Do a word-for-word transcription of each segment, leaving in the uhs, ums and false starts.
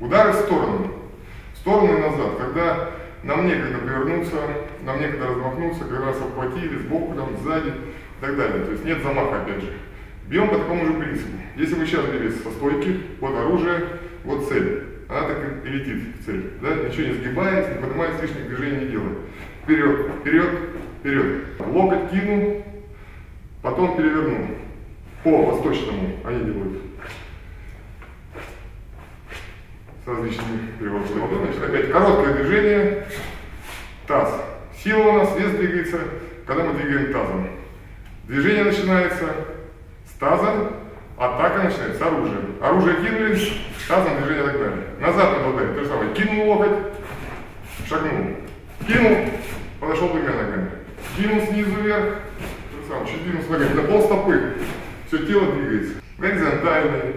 Удары в сторону. В сторону и назад. Когда нам некогда повернуться, нам некогда размахнуться, когда нас обхватили сбоку, там, сзади и так далее. То есть нет замаха опять же. Бьем по такому же принципу. Если вы сейчас били со стойки, вот оружие, вот цель. Она так и летит в цель. Да? Ничего не сгибаясь, не поднимаясь, лишних движений не делает. Вперед, вперед, вперед. Локоть кинул, потом перевернул. По восточному они делают. С различными переворотами. Значит, опять короткое движение. Таз. Сила у нас, вес двигается, когда мы двигаем тазом. Движение начинается с таза, атака начинается с оружия. Оружие кинули, тазом движение так далее. Назад надо ударить. То же самое. Кинул локоть, шагнул. Кинул, подошел двумя ногами. Кинул снизу вверх, то же самое, чуть двинулся ногами. На пол стопы. Все тело двигается. Горизонтальные,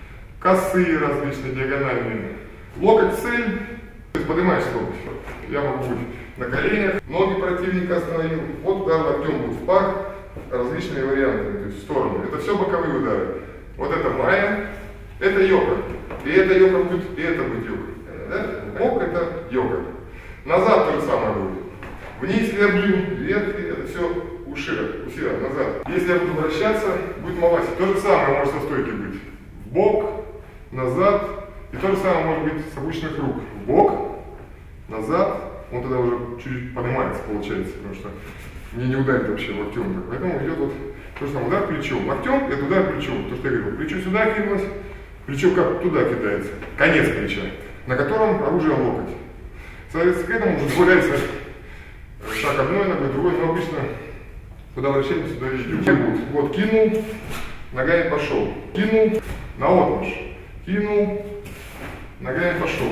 косые различные, диагональные. Локоть в цель. То есть поднимаешь локоть. Я могу быть на коленях. Ноги противника остановил. Вот удар локтем будет в пах. Различные варианты, то есть в сторону. Это все боковые удары. Вот это майя, это йога. И это йога будет, и это будет йога. Да? Бок это йога. Назад то же самое будет. Вниз верблюд, вверх, это все ушира, ушира, назад. Если я буду вращаться, будет маласи. То же самое может со стойки быть. В бок, назад. И то же самое может быть с обычных рук. В бок, назад. Он тогда уже чуть-чуть поднимается, получается, потому что мне не ударит вообще локтем. Поэтому идет вот то же самое, удар плечом. Локтем это удар плечом. То, что я говорил, плечо сюда кинулось, плечо как туда кидается. Конец плеча, на котором оружие локоть. Соответственно, к этому уже добавляется шаг одной ногой, другой, но обычно куда вращаемся, сюда идем. Вот, кинул, ногами пошел. Кинул, наотмашь. Кинул, ногами пошел.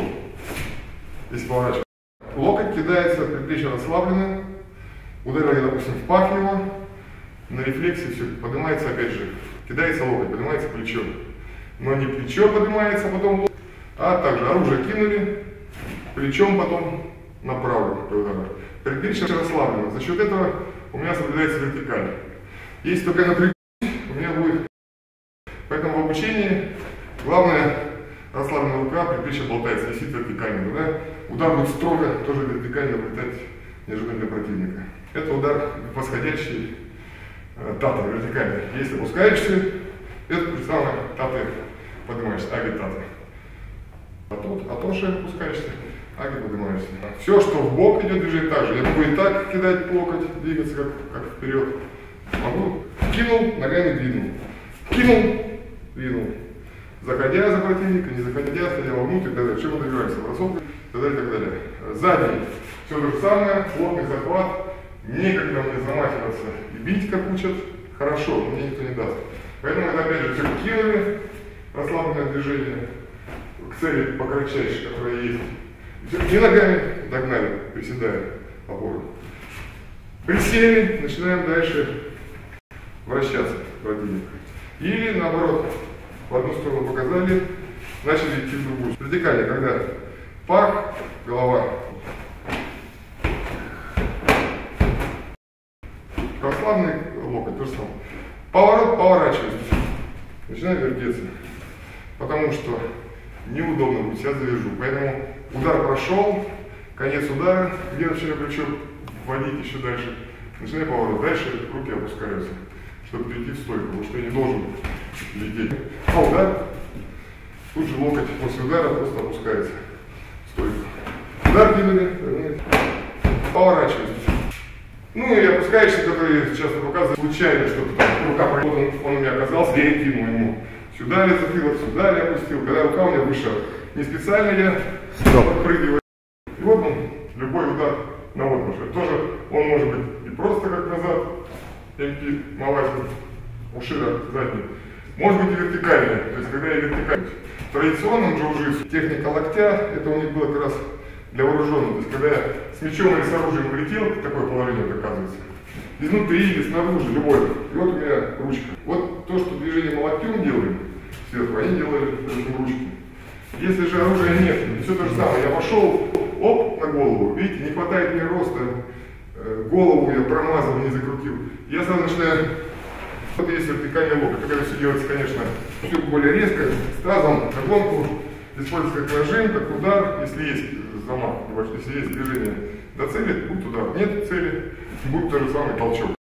Если поворачивать. Локоть кидается, предплечье расслаблено. Ударил я, допустим, в пах его, на рефлексе все, поднимается опять же, кидается локоть, поднимается плечо. Но не плечо поднимается, потом локоть, а также оружие кинули, плечом потом направо. Предплечье расслаблено. За счет этого у меня соблюдается вертикаль. Если только напрягусь, у меня будет. Поэтому в обучении главное расслабленная рука, предплечье болтается, висит вертикально. Да? Удар будет строго, тоже вертикально вылетать неожиданно для противника. Это удар восходящий э, тата, вертикальный. Если опускаешься, это то же самое таты поднимаешься, аги тата. А тут атоши опускаешься, аги поднимаешься. Все, что в бок идет движение, так же. Я могу и так кидать локоть, двигаться как, как вперед. Могу. Кинул, ногами двинул. Кинул, двинул. Заходя за противника, не заходя, ходя вовнутрь и так далее. Чем мы добиваемся? Бросок и так далее, и так далее. Задний. Все то же самое, плотный захват. Некогда мне замахиваться и бить, как учат, хорошо, но мне никто не даст. Поэтому это опять же все кинули, расслабленное движение к цели по кратчайшей, которая есть. И ногами догнали, приседая опору. Присели, начинаем дальше вращаться противника. Или наоборот, в одну сторону показали, начали идти в другую. Вертикально, когда пах, голова. Расслабленный локоть, то же самое. Поворот, поворачиваюсь. Начинаю вертеться. Потому что неудобно будет, я завяжу. Поэтому удар прошел, конец удара, где начинаю плечо вводить еще дальше. Начинаю поворот. Дальше руки опускаются, чтобы перейти в стойку, потому что я не должен лететь. А удар, тут же локоть после удара просто опускается в стойку. Удар кинули, поворачиваюсь. Ну и опускаешься, который часто показывает случайно, что-то там рука пройдет, он, он у меня оказался, я и кинул ему. Сюда ли зацепил, сюда ли опустил, когда рука у меня вышла. Не специально я подпрыгиваю. И вот он, любой удар на отмашь. Тоже он может быть и просто как назад, эм пи, малайский, ушира задний. Может быть и вертикальный, то есть когда я вертикальный. В традиционном джиу-джитсу техника локтя, это у них было как раз для вооруженных. То есть когда я с мечом или с оружием полетел, такое положение вот оказывается. Изнутри или снаружи, любой. И вот у меня ручка. Вот то, что движение мы локтем делаем сверху, они делали ручки. Если же оружия нет, все то же самое. Я пошел, оп, на голову. Видите, не хватает мне роста. Голову я промазал, не закрутил. Я сразу начинаю. Вот есть вертикальный локоть. Когда все делается, конечно, все более резко, с тазом, на гонку, используется как нажим, как удар, если есть замах, если есть движение до цели, будет удар. Нет цели, будет тот же самый толчок.